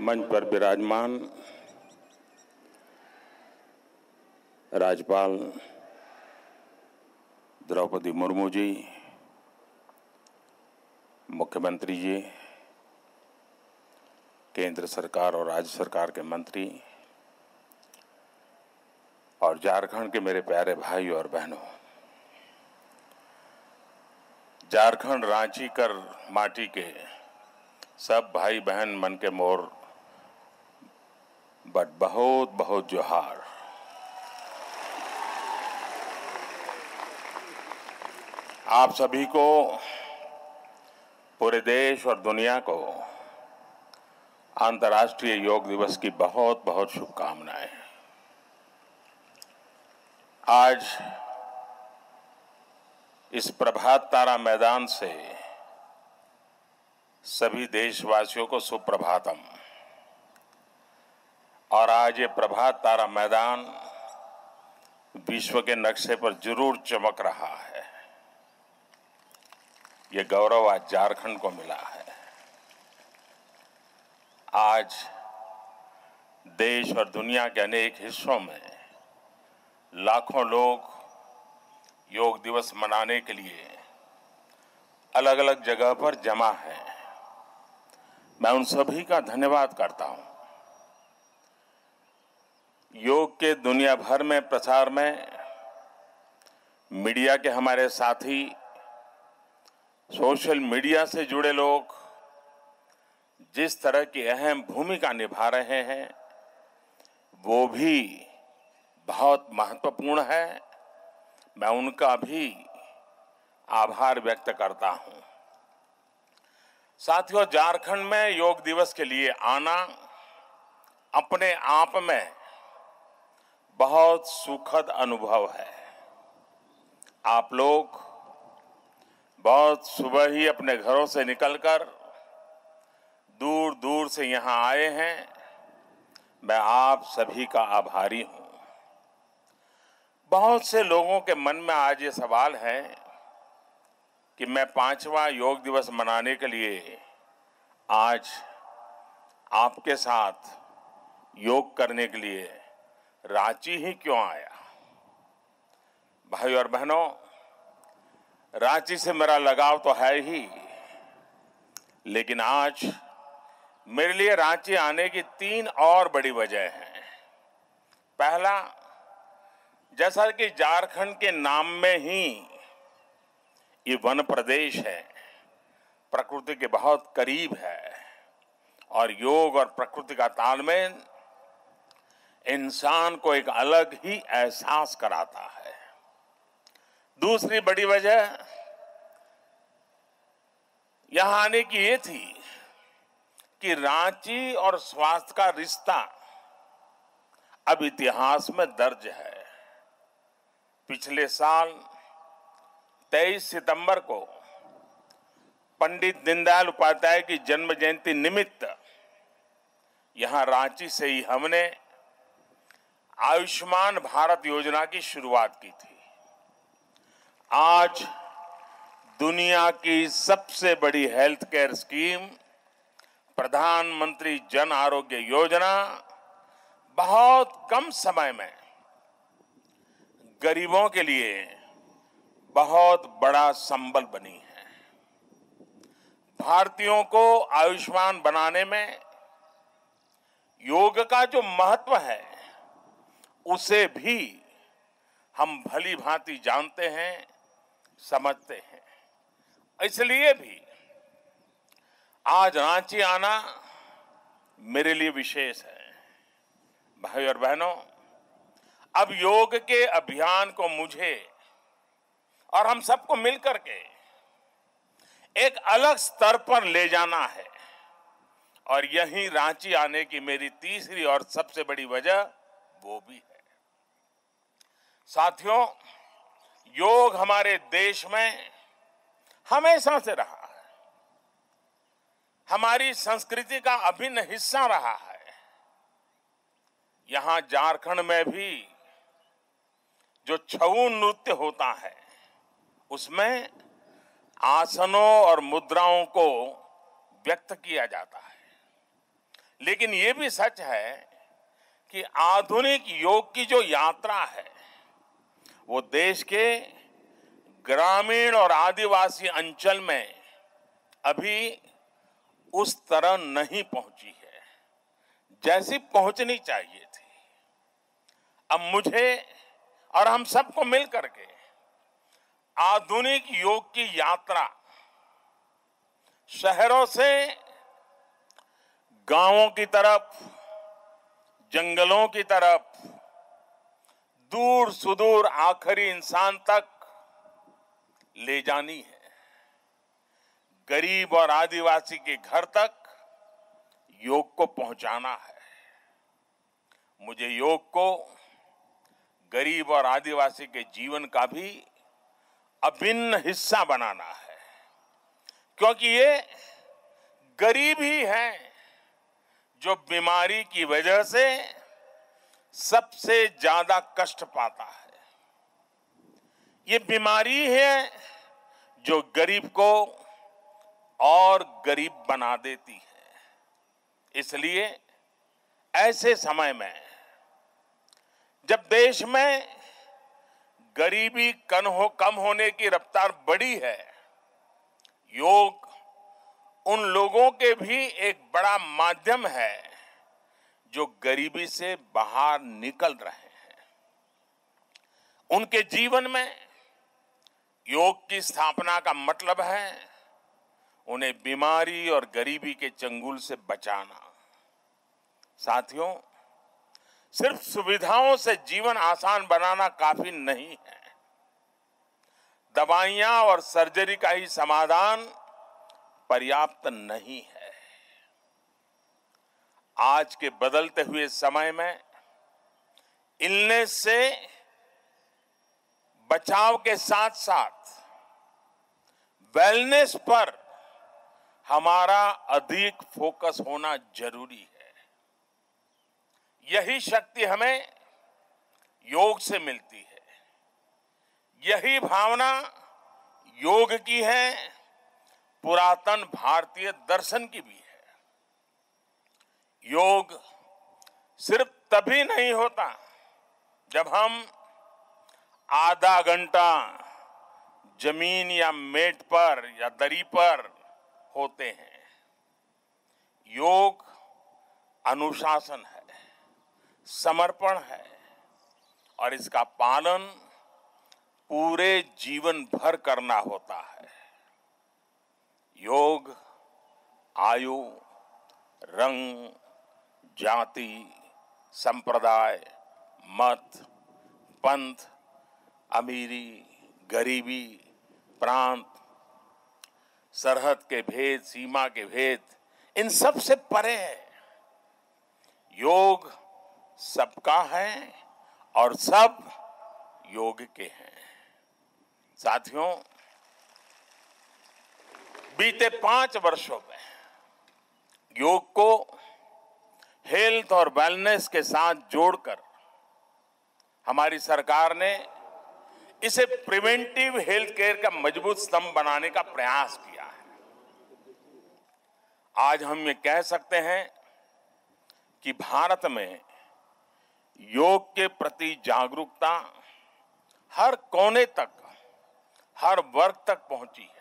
मंच पर विराजमान राज्यपाल द्रौपदी मुर्मू जी, मुख्यमंत्री जी, केंद्र सरकार और राज्य सरकार के मंत्री और झारखंड के मेरे प्यारे भाई और बहनों, झारखंड रांची कर माटी के सब भाई बहन मन के मोर बट बहुत बहुत जोहार। आप सभी को पूरे देश और दुनिया को अंतर्राष्ट्रीय योग दिवस की बहुत बहुत शुभकामनाएं। आज इस प्रभात तारा मैदान से सभी देशवासियों को सुप्रभातम। और आज ये प्रभात तारा मैदान विश्व के नक्शे पर जरूर चमक रहा है। ये गौरव आज झारखंड को मिला है। आज देश और दुनिया के अनेक हिस्सों में लाखों लोग योग दिवस मनाने के लिए अलग अलग जगह पर जमा हैं। मैं उन सभी का धन्यवाद करता हूं। योग के दुनिया भर में प्रसार में मीडिया के हमारे साथी, सोशल मीडिया से जुड़े लोग जिस तरह की अहम भूमिका निभा रहे हैं वो भी बहुत महत्वपूर्ण है। मैं उनका भी आभार व्यक्त करता हूं। साथियों, झारखंड में योग दिवस के लिए आना अपने आप में बहुत सुखद अनुभव है। आप लोग बहुत सुबह ही अपने घरों से निकलकर दूर दूर से यहां आए हैं। मैं आप सभी का आभारी हूं। बहुत से लोगों के मन में आज ये सवाल है कि मैं 5वां योग दिवस मनाने के लिए आज आपके साथ योग करने के लिए रांची ही क्यों आया। भाई और बहनों, रांची से मेरा लगाव तो है ही, लेकिन आज मेरे लिए रांची आने की 3 और बड़ी वजह हैं। पहला, जैसा कि झारखंड के नाम में ही ये वन प्रदेश है, प्रकृति के बहुत करीब है और योग और प्रकृति का तालमेल इंसान को एक अलग ही एहसास कराता है। दूसरी बड़ी वजह यहां आने की ये थी कि रांची और स्वास्थ्य का रिश्ता अब इतिहास में दर्ज है। पिछले साल 23 सितंबर को पंडित दीनदयाल उपाध्याय की जन्म जयंती निमित्त यहां रांची से ही हमने आयुष्मान भारत योजना की शुरुआत की थी। आज दुनिया की सबसे बड़ी हेल्थ केयर स्कीम प्रधानमंत्री जन आरोग्य योजना बहुत कम समय में गरीबों के लिए बहुत बड़ा संबल बनी है। भारतीयों को आयुष्मान बनाने में योग का जो महत्व है उसे भी हम भली भांति जानते हैं, समझते हैं। इसलिए भी आज रांची आना मेरे लिए विशेष है। भाई और बहनों, अब योग के अभियान को मुझे और हम सबको मिलकर के एक अलग स्तर पर ले जाना है और यही रांची आने की मेरी तीसरी और सबसे बड़ी वजह वो भी है। साथियों, योग हमारे देश में हमेशा से रहा है, हमारी संस्कृति का अभिन्न हिस्सा रहा है। यहां झारखंड में भी जो छऊ नृत्य होता है उसमें आसनों और मुद्राओं को व्यक्त किया जाता है। लेकिन ये भी सच है कि आधुनिक योग की जो यात्रा है वो देश के ग्रामीण और आदिवासी अंचल में अभी उस तरह नहीं पहुंची है जैसी पहुंचनी चाहिए थी। अब मुझे और हम सबको मिलकर के आधुनिक योग की यात्रा शहरों से गांवों की तरफ, जंगलों की तरफ, दूर सुदूर आखिरी इंसान तक ले जानी है। गरीब और आदिवासी के घर तक योग को पहुंचाना है। मुझे योग को गरीब और आदिवासी के जीवन का भी अभिन्न हिस्सा बनाना है, क्योंकि ये गरीब ही है जो बीमारी की वजह से सबसे ज्यादा कष्ट पाता है। ये बीमारी है जो गरीब को और गरीब बना देती है। इसलिए ऐसे समय में जब देश में गरीबी कम होने की रफ्तार बढ़ी है, योग उन लोगों के भी एक बड़ा माध्यम है जो गरीबी से बाहर निकल रहे हैं। उनके जीवन में योग की स्थापना का मतलब है उन्हें बीमारी और गरीबी के चंगुल से बचाना। साथियों, सिर्फ सुविधाओं से जीवन आसान बनाना काफी नहीं है। दवाइयां और सर्जरी का ही समाधान पर्याप्त नहीं है। आज के बदलते हुए समय में इलनेस से बचाव के साथ साथ वेलनेस पर हमारा अधिक फोकस होना जरूरी है। यही शक्ति हमें योग से मिलती है। यही भावना योग की है, पुरातन भारतीय दर्शन की भी है। योग सिर्फ तभी नहीं होता जब हम आधा घंटा जमीन या मेट पर या दरी पर होते हैं। योग अनुशासन है, समर्पण है और इसका पालन पूरे जीवन भर करना होता है। योग आयु, रंग, जाति, संप्रदाय, मत, पंथ, अमीरी, गरीबी, प्रांत, सरहद के भेद, सीमा के भेद, इन सब से परे है। योग सबका है और सब योग के हैं। साथियों, बीते 5 वर्षों में योग को हेल्थ और वेलनेस के साथ जोड़कर हमारी सरकार ने इसे प्रिवेंटिव हेल्थ केयर का मजबूत स्तंभ बनाने का प्रयास किया है। आज हम ये कह सकते हैं कि भारत में योग के प्रति जागरूकता हर कोने तक, हर वर्ग तक पहुंची है।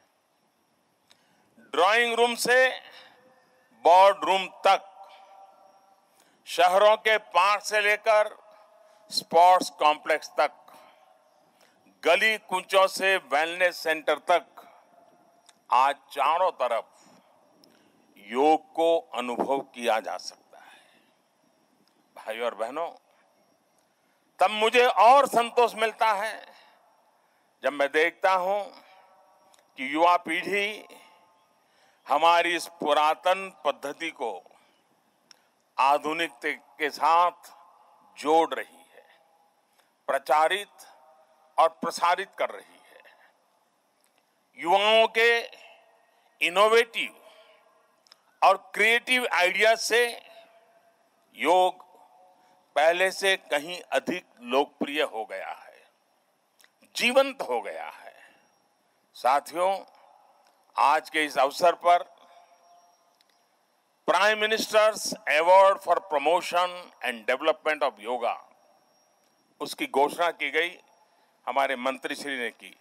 ड्राइंग रूम से बोर्ड रूम तक, शहरों के पार्क से लेकर स्पोर्ट्स कॉम्प्लेक्स तक, गली कूचों से वेलनेस सेंटर तक, आज चारों तरफ योग को अनुभव किया जा सकता है। भाइयों और बहनों, तब मुझे और संतोष मिलता है जब मैं देखता हूं कि युवा पीढ़ी हमारी इस पुरातन पद्धति को आधुनिकता के साथ जोड़ रही है, प्रचारित और प्रसारित कर रही है। युवाओं के इनोवेटिव और क्रिएटिव आइडिया से योग पहले से कहीं अधिक लोकप्रिय हो गया है, जीवंत हो गया है। साथियों, आज के इस अवसर पर prime minister's award for promotion and development of yoga, उसकी घोषणा की गई, हमारे मंत्री श्री ने की।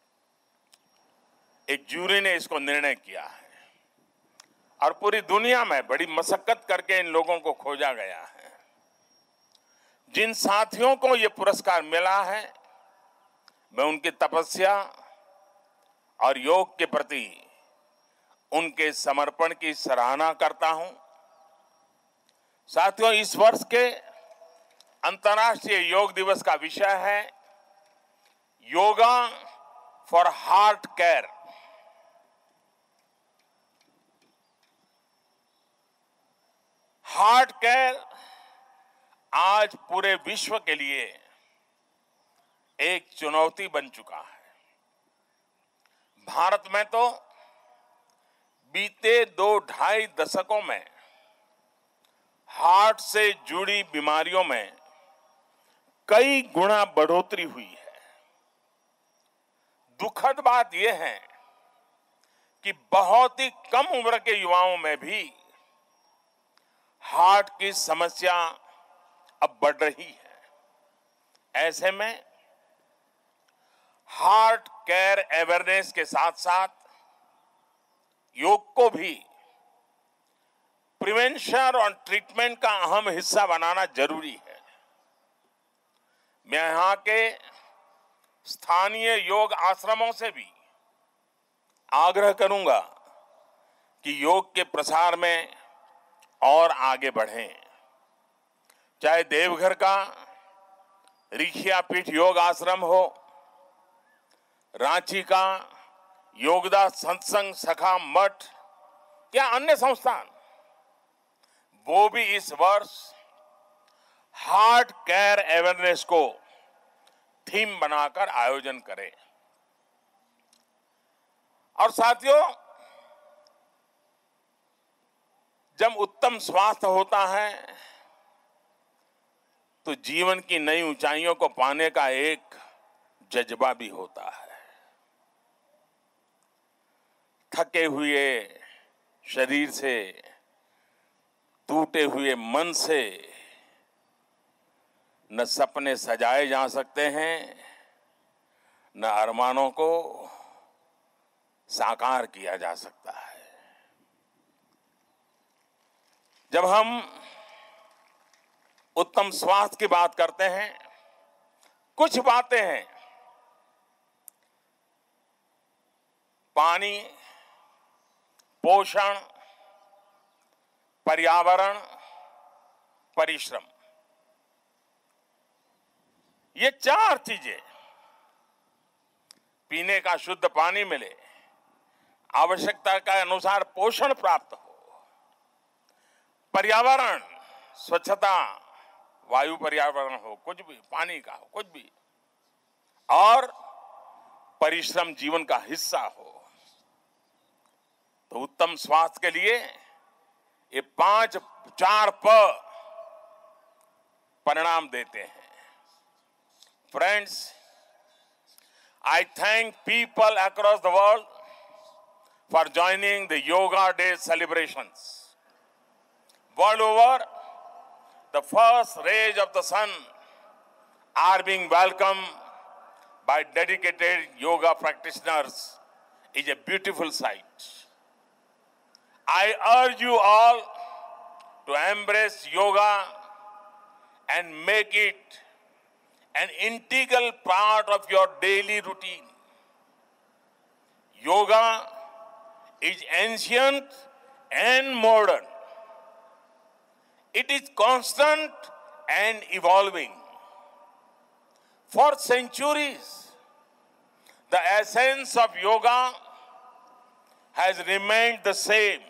एक जूरी ने इसको निर्णय किया है और पूरी दुनिया में बड़ी मशक्कत करके इन लोगों को खोजा गया है। जिन साथियों को ये पुरस्कार मिला है, मैं उनकी तपस्या और योग के प्रति उनके समर्पण की सराहना करता हूं। साथियों, इस वर्ष के अंतर्राष्ट्रीय योग दिवस का विषय है yoga for heart care. Heart care आज पूरे विश्व के लिए एक चुनौती बन चुका है। भारत में तो बीते 2-2.5 दशकों में हार्ट से जुड़ी बीमारियों में कई गुना बढ़ोतरी हुई है। दुखद बात यह है कि बहुत ही कम उम्र के युवाओं में भी हार्ट की समस्या अब बढ़ रही है। ऐसे में हार्ट केयर अवेयरनेस के साथ साथ योग को भी प्रिवेंशन और ट्रीटमेंट का अहम हिस्सा बनाना जरूरी है। मैं यहां के स्थानीय योग आश्रमों से भी आग्रह करूंगा कि योग के प्रसार में और आगे बढ़ें। चाहे देवघर का ऋषियापीठ योग आश्रम हो, रांची का योगदास सत्संग सखा मठ या अन्य संस्थान, वो भी इस वर्ष हार्ट केयर अवेयरनेस को थीम बनाकर आयोजन करें। और साथियों, जब उत्तम स्वास्थ्य होता है तो जीवन की नई ऊंचाइयों को पाने का एक जज्बा भी होता है। थके हुए शरीर से, टूटे हुए मन से न सपने सजाए जा सकते हैं, न अरमानों को साकार किया जा सकता है। जब हम उत्तम स्वास्थ्य की बात करते हैं, कुछ बातें हैं, पानी, पोषण, पर्यावरण, परिश्रम, ये 4 चीजें, पीने का शुद्ध पानी मिले, आवश्यकता के अनुसार पोषण प्राप्त हो, पर्यावरण, स्वच्छता, वायु पर्यावरण हो, कुछ भी, पानी का हो, कुछ भी, और परिश्रम जीवन का हिस्सा हो, तो उत्तम स्वास्थ्य के लिए ये 4 प परिणाम देते हैं। Friends, I thank people across the world for joining the Yoga Day celebrations. World over, the first rays of the sun are being welcomed by dedicated yoga practitioners. It's a beautiful sight. I urge you all to embrace yoga and make it an integral part of your daily routine. Yoga is ancient and modern. It is constant and evolving. For centuries, the essence of yoga has remained the same.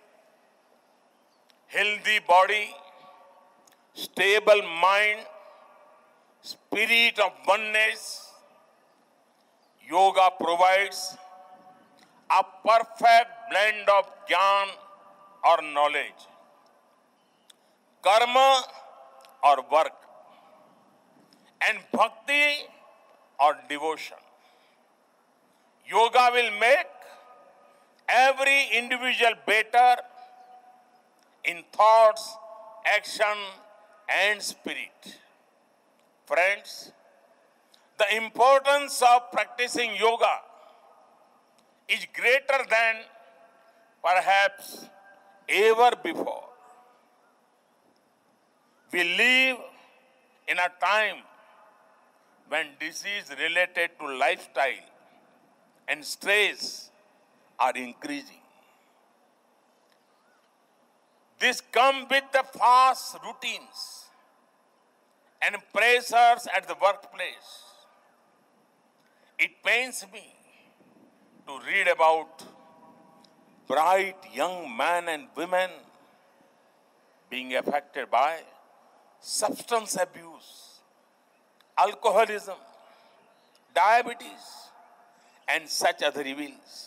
Healthy body, stable mind, spirit of oneness. Yoga provides a perfect blend of jnana or knowledge, karma or work, and bhakti or devotion. Yoga will make every individual better in thoughts, action, and spirit. Friends, the importance of practicing yoga is greater than perhaps ever before. We live in a time when disease related to lifestyle and stress are increasing. This comes with the fast routines and pressures at the workplace. It pains me to read about bright young men and women being affected by substance abuse, alcoholism, diabetes, and such other evils.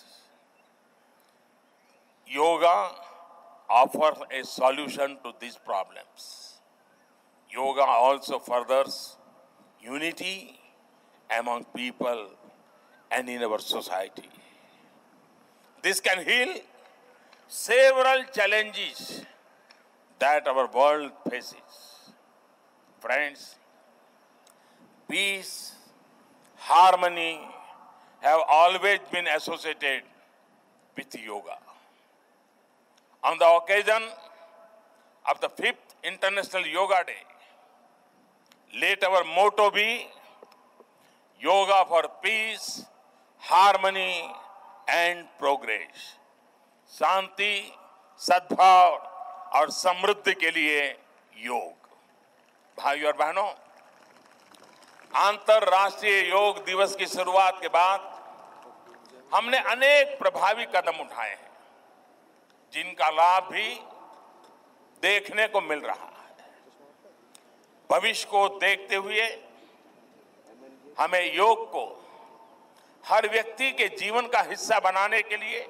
Yoga offers a solution to these problems. Yoga also furthers unity among people and in our society. This can heal several challenges that our world faces. Friends, peace, harmony have always been associated with yoga. On the occasion of the 5th International Yoga Day, let our motto be Yoga for Peace, Harmony and Progress. शांति, सद्भाव और समृद्धि के लिए योग। भाइयों और बहनों, अंतर्राष्ट्रीय योग दिवस की शुरुआत के बाद हमने अनेक प्रभावी कदम उठाए हैं, जिनका लाभ भी देखने को मिल रहा है। भविष्य को देखते हुए हमें योग को हर व्यक्ति के जीवन का हिस्सा बनाने के लिए,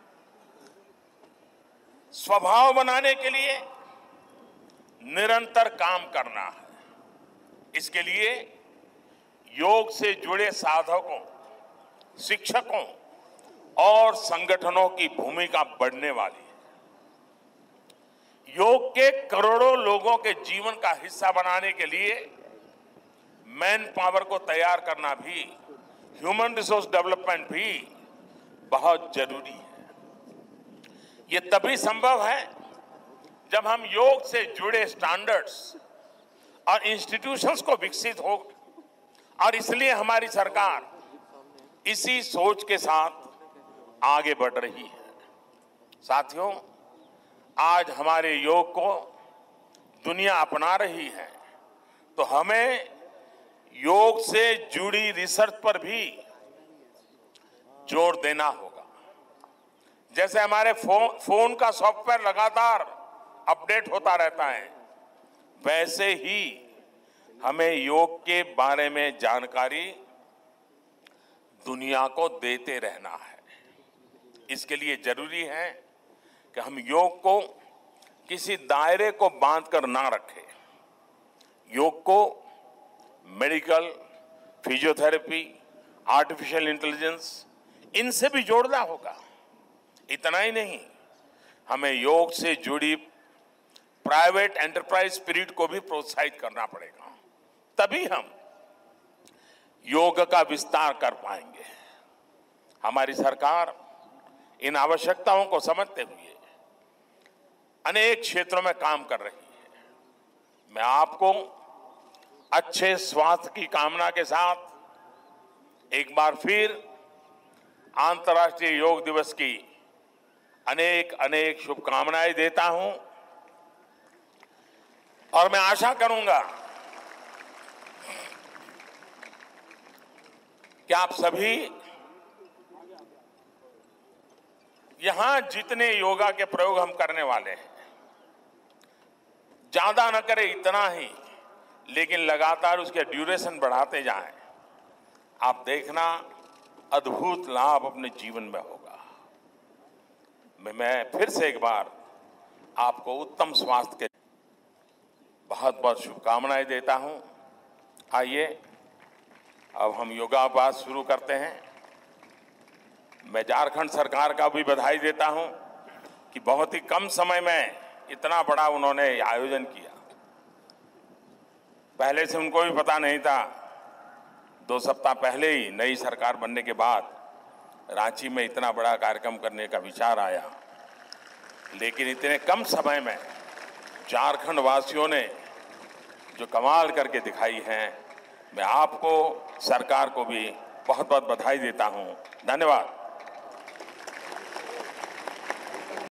स्वभाव बनाने के लिए निरंतर काम करना है। इसके लिए योग से जुड़े साधकों, शिक्षकों और संगठनों की भूमिका बढ़ने वाली है। योग के करोड़ों लोगों के जीवन का हिस्सा बनाने के लिए मैन पावर को तैयार करना भी, ह्यूमन रिसोर्स डेवलपमेंट भी बहुत जरूरी है। ये तभी संभव है जब हम योग से जुड़े स्टैंडर्ड्स और इंस्टीट्यूशंस को विकसित हो, और इसलिए हमारी सरकार इसी सोच के साथ आगे बढ़ रही है। साथियों, आज हमारे योग को दुनिया अपना रही है, तो हमें योग से जुड़ी रिसर्च पर भी जोर देना होगा। जैसे हमारे फोन का सॉफ्टवेयर लगातार अपडेट होता रहता है, वैसे ही हमें योग के बारे में जानकारी दुनिया को देते रहना है। इसके लिए जरूरी है कि हम योग को किसी दायरे को बांधकर ना रखें। योग को मेडिकल, फिजियोथेरेपी, आर्टिफिशियल इंटेलिजेंस, इनसे भी जोड़ना होगा। इतना ही नहीं, हमें योग से जुड़ी प्राइवेट एंटरप्राइज स्पिरिट को भी प्रोत्साहित करना पड़ेगा, तभी हम योग का विस्तार कर पाएंगे। हमारी सरकार इन आवश्यकताओं को समझते हुए अनेक क्षेत्रों में काम कर रही है। मैं आपको अच्छे स्वास्थ्य की कामना के साथ एक बार फिर अंतर्राष्ट्रीय योग दिवस की अनेक अनेक शुभकामनाएं देता हूं, और मैं आशा करूंगा कि आप सभी यहां जितने योगा के प्रयोग हम करने वाले हैं, ज्यादा न करें इतना ही, लेकिन लगातार उसके ड्यूरेशन बढ़ाते जाएं। आप देखना अद्भुत लाभ अपने जीवन में होगा। मैं फिर से एक बार आपको उत्तम स्वास्थ्य के बहुत बहुत शुभकामनाएं देता हूं। आइए अब हम योगाभ्यास शुरू करते हैं। मैं झारखंड सरकार का भी बधाई देता हूं कि बहुत ही कम समय में इतना बड़ा उन्होंने आयोजन किया। पहले से उनको भी पता नहीं था। 2 सप्ताह पहले ही नई सरकार बनने के बाद रांची में इतना बड़ा कार्यक्रम करने का विचार आया, लेकिन इतने कम समय में झारखंड वासियों ने जो कमाल करके दिखाई है, मैं आपको, सरकार को भी बहुत बहुत बधाई देता हूं। धन्यवाद।